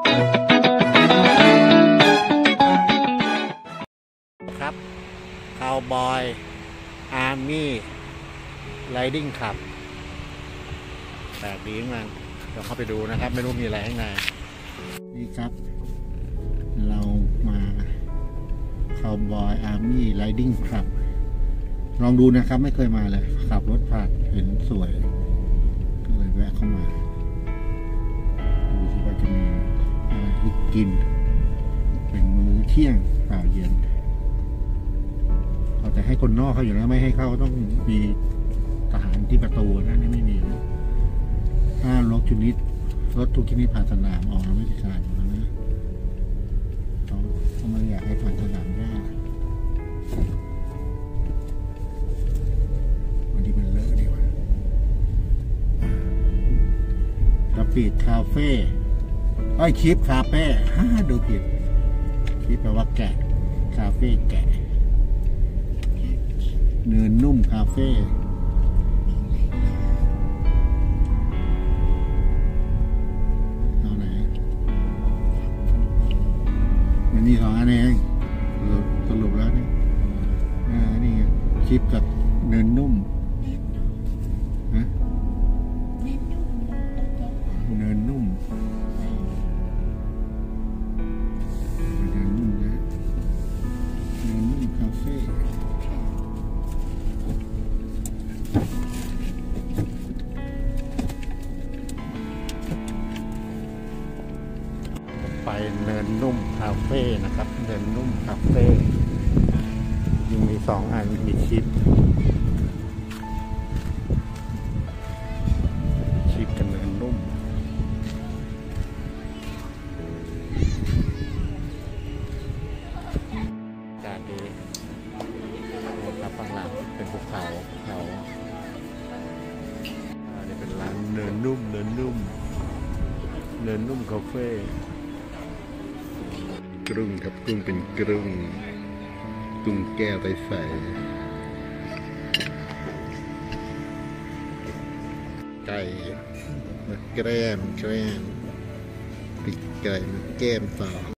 ครับคาวบอยอาร์มี่ไรดิ้งคลับแปลกดีมันเดี๋ยวเข้าไปดูนะครับไม่รู้มีอะไรข้างในนี่ครับเรามาคาวบอยอาร์มี่ไรดิ้งคลับลองดูนะครับไม่เคยมาเลยขับรถผ่านเห็นสวยก็เลยแวะเข้ามาดูสิว่าจะมีอะไรให้กินเป็นมื้อเที่ยงเปล่าเย็นเขาแต่ให้คนนอกเขาอยู่แล้วไม่ให้เข้าต้องมีทหารที่ประตูนะนี่ไม่มีนะห้ามรถทุกชนิดผ่านสนามออกแล้วไม่ใช่การอยู่แล้วนะเขาไม่อยากให้ผ่านสนามหญ้าวันนี้มันเลอะดีกว่าสปีดคาเฟ่ชิปคาเฟ่ดูผิดชิปแปลว่าแกะคาเฟ่แกะเนินนุ่มคาเฟ่เอาไหนมันมี2 อันเองสรุปแล้วนี่นี่ชิปกับเนินนุ่มนะเนินนุ่มคาเฟ่ไปเนินนุ่มคาเฟ่นะครับเนินนุ่มคาเฟ่ยังมี2 อันมีชิปกับเนินนุ่มจากนี้ครับข้างหลังเป็นภูเขาอันนี้เป็นร้านเนินนุ่มคาเฟ่กรุ้งครับกุ้งเป็นกรุ้งแก้วใสไก่มาแกล้มปีกไก่มาแก้มต่อ